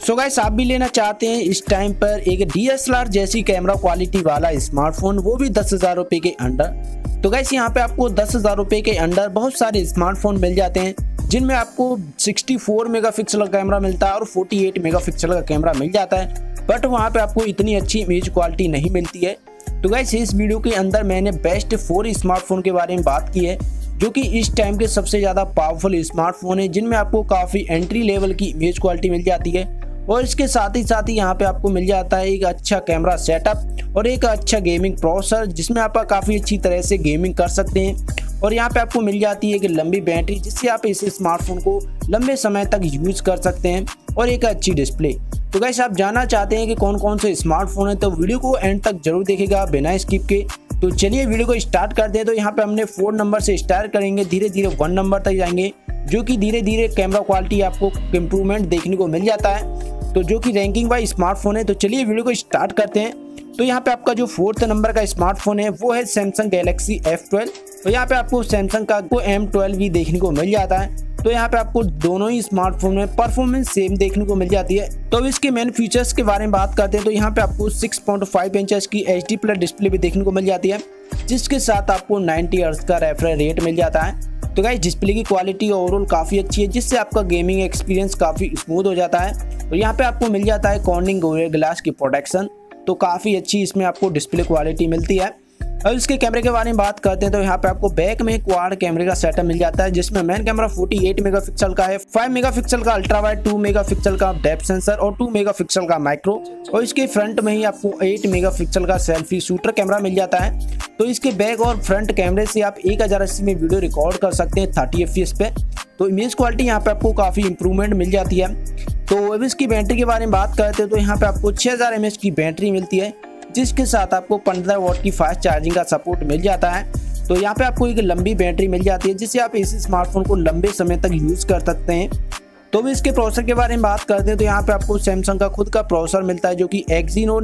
So guys, आप भी लेना चाहते हैं इस टाइम पर एक DSLR जैसी कैमरा क्वालिटी वाला स्मार्टफोन, वो भी 10,000 रुपए के अंडर। तो गाइस, यहाँ पे आपको 10,000 रुपए के अंडर बहुत सारे स्मार्टफोन मिल जाते हैं, जिनमें आपको 64 मेगापिक्सल का कैमरा मिलता है और 48 मेगापिक्सल का कैमरा मिल जाता है, बट वहाँ पे आपको इतनी अच्छी इमेज क्वालिटी नहीं मिलती है। तो गाइस, इस वीडियो के अंदर मैंने बेस्ट 4 स्मार्टफोन के बारे में बात की है, जो कि इस टाइम के सबसे ज़्यादा पावरफुल स्मार्टफोन है, जिनमें आपको काफ़ी एंट्री लेवल की इमेज क्वालिटी मिल जाती है और इसके साथ ही यहाँ पे आपको मिल जाता है एक अच्छा कैमरा सेटअप और एक अच्छा गेमिंग प्रोसेसर, जिसमें आप काफ़ी अच्छी तरह से गेमिंग कर सकते हैं। और यहाँ पे आपको मिल जाती है एक लंबी बैटरी, जिससे आप इस स्मार्टफोन को लंबे समय तक यूज़ कर सकते हैं, और एक अच्छी डिस्प्ले। तो गाइस, आप जानना चाहते हैं कि कौन कौन से स्मार्टफोन है, तो वीडियो को एंड तक जरूर देखेगा बिना स्किप के। तो चलिए वीडियो को स्टार्ट करते हैं। तो यहाँ पे हमने 4 नंबर से स्टार्ट करेंगे, धीरे धीरे 1 नंबर तक जाएंगे, जो कि धीरे धीरे कैमरा क्वालिटी आपको इम्प्रूवमेंट देखने को मिल जाता है, तो जो कि रैंकिंग वाइज स्मार्टफोन है। तो चलिए वीडियो को स्टार्ट करते हैं। तो यहाँ पे आपका जो 4th नंबर का स्मार्टफोन है वो है सैमसंग गैलेक्सी F12। तो यहाँ पे आपको सैमसंग का M12 भी देखने को मिल जाता है। तो यहाँ पे आपको दोनों ही स्मार्टफोन में परफॉर्मेंस सेम देखने को मिल जाती है। तो अब इसके मेन फीचर्स के बारे में बात करते हैं। तो यहाँ पे आपको 6.5 इंचेस की HD+ डिस्प्ले भी देखने को मिल जाती है, जिसके साथ आपको 90 हर्ट्ज का रिफ्रेश रेट मिल जाता है। तो गाइस, डिस्प्ले की क्वालिटी ओवरऑल काफ़ी अच्छी है, जिससे आपका गेमिंग एक्सपीरियंस काफ़ी स्मूथ हो जाता है। और यहाँ पे आपको मिल जाता है कॉर्निंग गोरिल्ला ग्लास की प्रोटेक्शन, तो काफ़ी अच्छी इसमें आपको डिस्प्ले क्वालिटी मिलती है। अब इसके कैमरे के बारे में बात करते हैं। तो यहाँ पे आपको बैक में क्वाड कैमरे का सेटअप मिल जाता है, जिसमें मेन कैमरा 48 मेगापिक्सल का है, 5 मेगापिक्सल का अल्ट्रा वाइड, 2 मेगापिक्सल का डेप्थ सेंसर और 2 मेगापिक्सल का माइक्रो। और इसके फ्रंट में ही आपको 8 मेगापिक्सल का सेल्फी शूटर कैमरा मिल जाता है। तो इसके बैक और फ्रंट कैमरे से आप 1080 में वीडियो रिकॉर्ड कर सकते हैं 30 FPS पे। तो इमेज क्वालिटी यहाँ पे आपको काफ़ी इंप्रूवमेंट मिल जाती है। तो अब इसकी बैटरी के बारे में बात करते हैं। तो यहाँ पे आपको 6000 mAh की बैटरी मिलती है, जिसके साथ आपको 15 वॉट की फास्ट चार्जिंग का सपोर्ट मिल जाता है। तो यहाँ पे आपको एक लंबी बैटरी मिल जाती है, जिससे आप इस स्मार्टफोन को लंबे समय तक यूज़ कर सकते हैं। तो भी इसके प्रोसेसर के बारे में बात करते हैं। तो यहाँ पे आपको सैमसंग का खुद का प्रोसेसर मिलता है, जो कि Exynos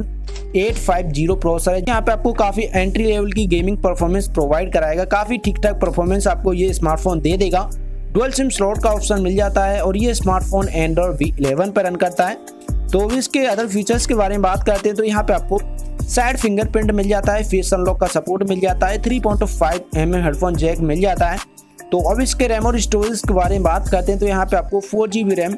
850 प्रोसेसर है। यहाँ पे आपको काफ़ी एंट्री लेवल की गेमिंग परफॉर्मेंस प्रोवाइड कराएगा, काफ़ी ठीक ठाक परफॉर्मेंस आपको ये स्मार्टफोन दे देगा। डुअल सिम स्लॉट का ऑप्शन मिल जाता है और ये स्मार्टफोन Android V11 पर रन करता है। तो इसके अदर फीचर्स के बारे में बात करते हैं। तो यहाँ पे आपको साइड फिंगरप्रिंट मिल जाता है, फेस अनलॉक का सपोर्ट मिल जाता है, 3.5 mm हेडफोन जैक मिल जाता है। तो अब इसके रैम और स्टोरेज के बारे में बात करते हैं। तो यहाँ पे आपको 4GB रैम,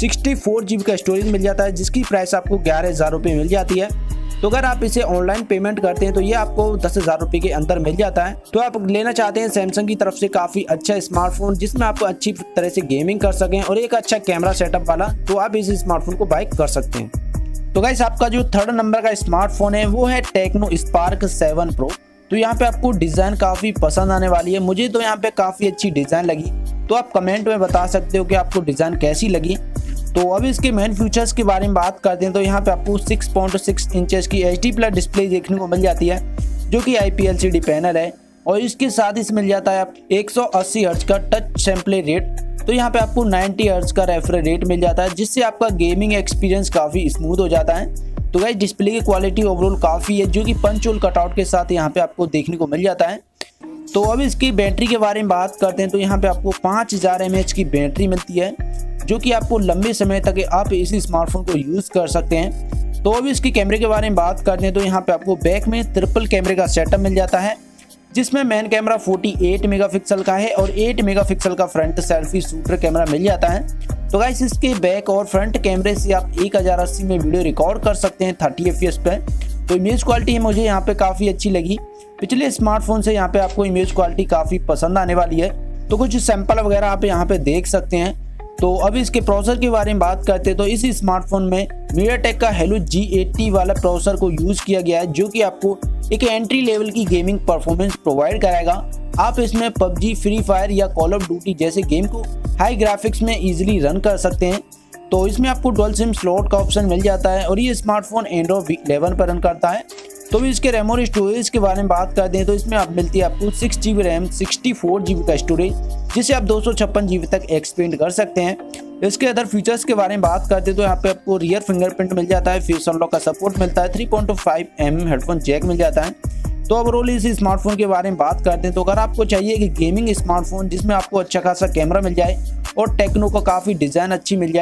64GB का स्टोरेज मिल जाता है, जिसकी प्राइस आपको 11,000 रुपये मिल जाती है। तो अगर आप इसे ऑनलाइन पेमेंट करते हैं तो ये आपको 10,000 रुपये के अंदर मिल जाता है। तो आप लेना चाहते हैं सैमसंग की तरफ से काफ़ी अच्छा स्मार्टफोन, जिसमें आप अच्छी तरह से गेमिंग कर सकें और एक अच्छा कैमरा सेटअप वाला, तो आप इस स्मार्टफोन को बाय कर सकते हैं। तो गाइस, आपका जो 3rd नंबर का स्मार्टफोन है वो है टेक्नो स्पार्क 7 Pro। तो यहाँ पे आपको डिज़ाइन काफ़ी पसंद आने वाली है, मुझे तो यहाँ पे काफ़ी अच्छी डिज़ाइन लगी। तो आप कमेंट में बता सकते हो कि आपको डिज़ाइन कैसी लगी। तो अब इसके मेन फीचर्स के बारे में बात करते हैं। तो यहाँ पे आपको 6.6 इंचेस की HD+ डिस्प्ले देखने को मिल जाती है, जो कि IPLCD पैनल है। और इसके साथ ही मिल जाता है 180 हर्ट्ज का टच सैंपल रेट। तो यहाँ पे आपको 90 हर्ट्ज का रिफ्रेश रेट मिल जाता है, जिससे आपका गेमिंग एक्सपीरियंस काफ़ी स्मूथ हो जाता है। तो गाइस, डिस्प्ले की क्वालिटी ओवरऑल काफ़ी है, जो कि पंच होल कटआउट के साथ यहाँ पे आपको देखने को मिल जाता है। तो अब इसकी बैटरी के बारे में बात करते हैं। तो यहाँ पे आपको 5000 mAh की बैटरी मिलती है, जो कि आपको लंबे समय तक आप इस स्मार्टफोन को यूज़ कर सकते हैं। तो अब इसकी कैमरे के बारे में बात करते हैं। तो यहाँ पे आपको बैक में ट्रिपल कैमरे का सेटअप मिल जाता है, जिसमें मेन कैमरा 48 मेगापिक्सल का है और 8 मेगापिक्सल का फ्रंट सेल्फी शूटर कैमरा मिल जाता है। तो गाइस, इसके बैक और फ्रंट कैमरे से आप 1080 में वीडियो रिकॉर्ड कर सकते हैं 30 FPS पे। तो इमेज क्वालिटी मुझे यहाँ पे काफ़ी अच्छी लगी। पिछले स्मार्टफोन से यहाँ पे आपको इमेज क्वालिटी काफ़ी पसंद आने वाली है। तो कुछ सैंपल वगैरह आप यहाँ पे देख सकते हैं। तो अब इसके प्रोसेसर के बारे में बात करते हैं। तो इस स्मार्टफोन में MediaTek का Helio G80 वाला प्रोसेसर को यूज़ किया गया है, जो कि आपको एक एंट्री लेवल की गेमिंग परफॉर्मेंस प्रोवाइड कराएगा। आप इसमें PUBG, फ्री फायर या कॉल ऑफ ड्यूटी जैसे गेम को हाई ग्राफिक्स में इजीली रन कर सकते हैं। तो इसमें आपको डुअल सिम स्लॉट का ऑप्शन मिल जाता है और ये स्मार्टफोन Android V11 पर रन करता है। तो भी इसके रैम और स्टोरेज के बारे में बात करते हैं। तो इसमें आप मिलती है आपको 6GB रैम, 64GB का स्टोरेज, जिसे आप 256GB तक एक्सपेंड कर सकते हैं। इसके अदर फीचर्स के बारे में बात करते हैं। तो यहाँ पे आपको रियर फिंगरप्रिंट मिल जाता है, फेस अनलॉक का सपोर्ट मिलता है, 3.5 mm हेडफोन जैक मिल जाता है। तो ओवरऑल इस स्मार्टफोन के बारे में बात करते हैं। तो अगर आपको चाहिए कि गेमिंग स्मार्टफोन जिसमें आपको अच्छा खासा कैमरा मिल जाए और टेक्नो का काफ़ी डिज़ाइन अच्छी मिल जाए,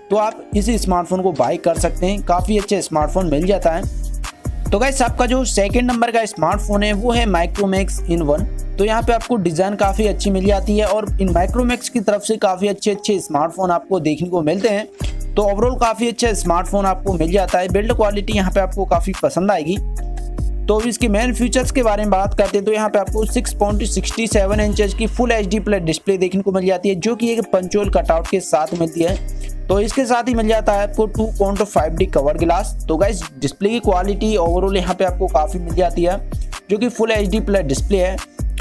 तो आप इस स्मार्टफोन को बाय कर सकते हैं। काफ़ी अच्छा स्मार्टफोन मिल जाता है। तो गाइस आपका जो सेकंड नंबर का स्मार्टफोन है वो है माइक्रोमैक्स इन 1। तो यहाँ पे आपको डिज़ाइन काफ़ी अच्छी मिल जाती है और इन माइक्रोमैक्स की तरफ से काफ़ी अच्छे स्मार्टफोन आपको देखने को मिलते हैं। तो ओवरऑल काफ़ी अच्छा स्मार्टफोन आपको मिल जाता है। बिल्ड क्वालिटी यहाँ पे आपको काफ़ी पसंद आएगी। तो इसके मेन फीचर्स के बारे में बात करते हैं तो यहाँ पे आपको 6.67 इंचेस की फुल HD प्लस डिस्प्ले देखने को मिल जाती है, जो कि एक पंचोल कटआउट के साथ मिलती है। तो इसके साथ ही मिल जाता है आपको 2.5D कवर ग्लास। तो गाइस डिस्प्ले की क्वालिटी ओवरऑल यहाँ पे आपको काफ़ी मिल जाती है, जो कि फुल HD प्लस डिस्प्ले है।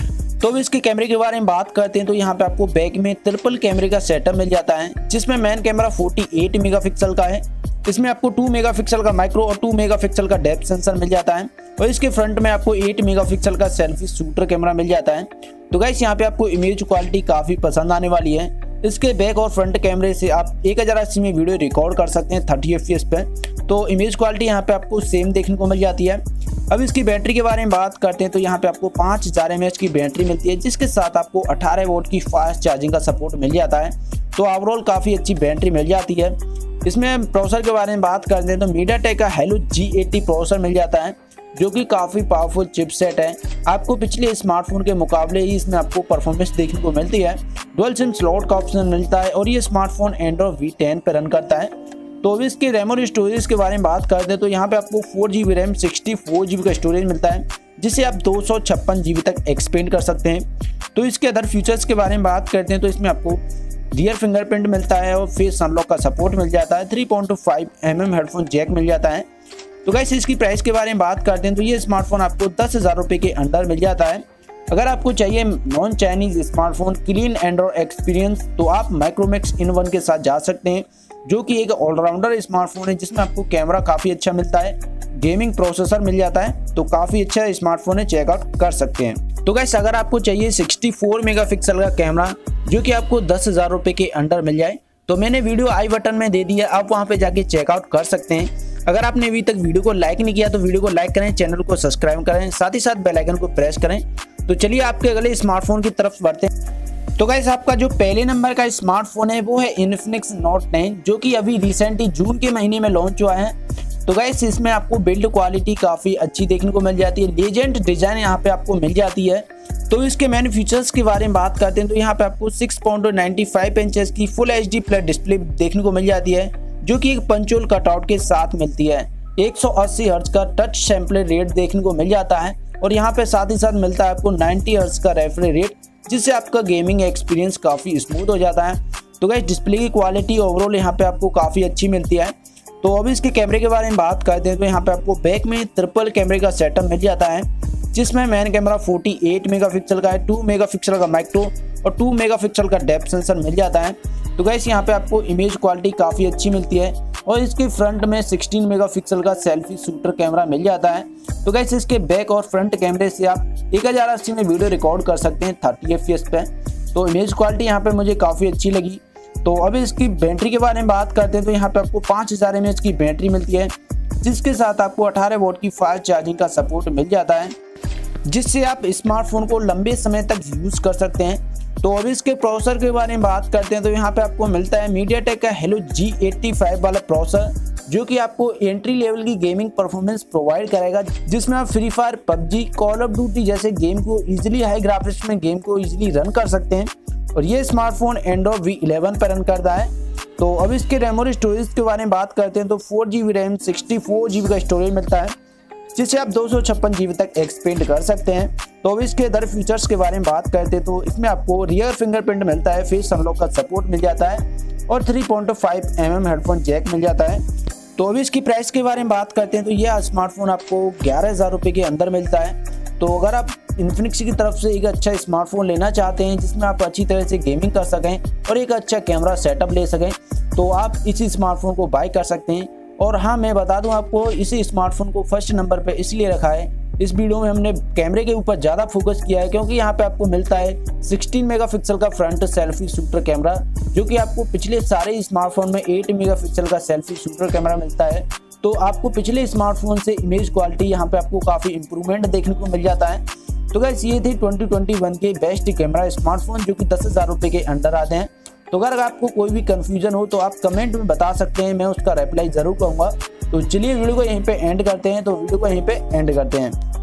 तो इसके कैमरे के बारे में बात करते हैं तो यहाँ पे आपको बैक में ट्रिपल कैमरे का सेटअप मिल जाता है, जिसमें मेन कैमरा 48 मेगापिक्सल का है। इसमें आपको 2 मेगापिक्सल का माइक्रो और 2 मेगापिक्सल का डेप्थ सेंसर मिल जाता है और इसके फ्रंट में आपको 8 मेगापिक्सल का सेल्फी शूटर कैमरा मिल जाता है। तो गाइस यहाँ पे आपको इमेज क्वालिटी काफ़ी पसंद आने वाली है। इसके बैक और फ्रंट कैमरे से आप 1080 में वीडियो रिकॉर्ड कर सकते हैं 30 FPS पे। तो इमेज क्वालिटी यहाँ पे आपको सेम देखने को मिल जाती है। अब इसकी बैटरी के बारे में बात करते हैं तो यहाँ पे आपको 5000 mAh की बैटरी मिलती है, जिसके साथ आपको 18 वोल्ट की फास्ट चार्जिंग का सपोर्ट मिल जाता है। तो ओवरऑल काफ़ी अच्छी बैटरी मिल जाती है। इसमें प्रोसेसर के बारे में बात करते हैं तो मीडियाटेक का हेलो G80 प्रोसेसर मिल जाता है, जो कि काफ़ी पावरफुल चिपसेट है। आपको पिछले स्मार्टफोन के मुकाबले ही इसमें आपको परफॉर्मेंस देखने को मिलती है। डुअल सिम स्लॉट का ऑप्शन मिलता है और ये स्मार्टफोन एंड्रॉइड V10 पर रन करता है। तो अब इसके रैम और स्टोरेज के बारे में बात करते हैं तो यहाँ पे आपको 4GB रैम 64GB का स्टोरेज मिलता है, जिसे आप 256GB तक एक्सपेंड कर सकते हैं। तो इसके अदर फीचर्स के बारे में बात करते हैं तो इसमें आपको रियर फिंगरप्रिंट मिलता है और फेस अनलॉक का सपोर्ट मिल जाता है। 3.5mm हेडफोन जैक मिल जाता है। तो गाइस इसकी प्राइस के बारे में बात करते हैं तो ये स्मार्टफोन आपको 10,000 रुपये के अंदर मिल जाता है। अगर आपको चाहिए non Chinese smartphone clean Android experience तो आप माइक्रोमैक्स इन 1 के साथ जा सकते हैं, जो कि एक ऑलराउंडर स्मार्टफोन है, जिसमें आपको कैमरा काफ़ी अच्छा मिलता है, गेमिंग प्रोसेसर मिल जाता है। तो काफ़ी अच्छा स्मार्टफोन है, चेकआउट कर सकते हैं। तो गाइस अगर आपको चाहिए 64 मेगापिक्सल का कैमरा, जो कि आपको 10,000 रुपये के अंडर मिल जाए, तो मैंने वीडियो आई बटन में दे दिया, आप वहाँ पे जाके चेकआउट कर सकते हैं। अगर आपने अभी तक वीडियो को लाइक नहीं किया तो वीडियो को लाइक करें, चैनल को सब्सक्राइब करें, साथ ही साथ बेल आइकन को प्रेस करें। तो चलिए आपके अगले स्मार्टफोन की तरफ बढ़ते हैं। तो गाइस आपका जो पहले नंबर का स्मार्टफोन है वो है इन्फिनिक्स नोट 9, जो कि अभी रिसेंटली जून के महीने में लॉन्च हुआ है। तो गाइस इसमें आपको बिल्ड क्वालिटी काफ़ी अच्छी देखने को मिल जाती है, लेजेंड डिजाइन यहाँ पे आपको मिल जाती है। तो इसके मेन फीचर्स के बारे में बात करते हैं तो यहाँ पे आपको 6.95 इंचेस की फुल HD प्लस डिस्प्ले देखने को मिल जाती है, जो कि एक पंचोल कटआउट के साथ मिलती है। 180 हर्ट्ज का टच सैंपल रेट देखने को मिल जाता है और यहाँ पे साथ ही साथ मिलता है आपको 90 हर्ट्ज का रेफ्रेश रेट, जिससे आपका गेमिंग एक्सपीरियंस काफ़ी स्मूथ हो जाता है। तो गाइस डिस्प्ले की क्वालिटी ओवरऑल यहाँ पे आपको काफ़ी अच्छी मिलती है। तो अब इसके कैमरे के बारे में बात करते हैं तो यहाँ पे आपको बैक में ट्रिपल कैमरे का सेटअप मिल जाता है, जिसमें मेन कैमरा 48 मेगापिक्सल का है, 2 मेगापिक्सल का माइक्रो और 2 मेगापिक्सल का डेप्थ सेंसर मिल जाता है। तो गाइस यहाँ पे आपको इमेज क्वालिटी काफ़ी अच्छी मिलती है और इसके फ्रंट में 16 मेगापिक्सल का सेल्फी शूटर कैमरा मिल जाता है। तो गाइस इसके बैक और फ्रंट कैमरे से आप 1080 में वीडियो रिकॉर्ड कर सकते हैं 30 FPS पे। तो इमेज क्वालिटी यहाँ पे मुझे काफ़ी अच्छी लगी। तो अब इसकी बैटरी के बारे में बात करते हैं तो यहाँ पे आपको 5000 mAh की बैटरी मिलती है, जिसके साथ आपको 18 वोल्ट की फास्ट चार्जिंग का सपोर्ट मिल जाता है, जिससे आप स्मार्टफोन को लंबे समय तक यूज़ कर सकते हैं। तो अब इसके प्रोसेसर के बारे में बात करते हैं तो यहाँ पे आपको मिलता है मीडियाटेक का हेलो G85 वाला प्रोसेसर, जो कि आपको एंट्री लेवल की गेमिंग परफॉर्मेंस प्रोवाइड करेगा, जिसमें आप free fire, PUBG, call of duty जैसे गेम को इजीली हाई ग्राफिक्स में गेम को इजीली रन कर सकते हैं। और ये स्मार्टफोन एंड्रॉइड V11 पर रन करता है। तो अब इसके रैम और स्टोरेज के बारे में बात करते हैं तो 4GB रैम 64GB का स्टोरेज मिलता है, जिसे आप 256GB तक एक्सपेंड कर सकते हैं। तो अब इसके अदर फीचर्स के बारे में बात करते हैं तो इसमें आपको रियर फिंगरप्रिंट मिलता है, फेस अनलॉक का सपोर्ट मिल जाता है और 3.5mm हेडफोन जैक मिल जाता है। तो अब इसकी प्राइस के बारे में बात करते हैं तो यह स्मार्टफोन आपको 11,000 रुपये के अंदर मिलता है। तो अगर आप इन्फिनिक्स की तरफ से एक अच्छा स्मार्टफोन लेना चाहते हैं जिसमें आप अच्छी तरह से गेमिंग कर सकें और एक अच्छा कैमरा सेटअप ले सकें, तो आप इसी स्मार्टफोन को बाय कर सकते हैं। और हाँ, मैं बता दूं आपको, इसी स्मार्टफोन को फर्स्ट नंबर पे इसलिए रखा है, इस वीडियो में हमने कैमरे के ऊपर ज़्यादा फोकस किया है, क्योंकि यहाँ पे आपको मिलता है 16 मेगापिक्सल का फ्रंट सेल्फी शूटर कैमरा, जो कि आपको पिछले सारे स्मार्टफोन में 8 मेगापिक्सल का सेल्फी शूटर कैमरा मिलता है। तो आपको पिछले स्मार्टफोन से इमेज क्वालिटी यहाँ पे आपको काफ़ी इंप्रूवमेंट देखने को मिल जाता है। तो गाइस ये थे 2021 के बेस्ट कैमरा स्मार्टफोन, जो कि 10,000 रुपये के अंडर आते हैं। तो अगर आपको कोई भी कंफ्यूजन हो तो आप कमेंट में बता सकते हैं, मैं उसका रिप्लाई जरूर करूँगा। तो चलिए वीडियो को यहीं पे एंड करते हैं।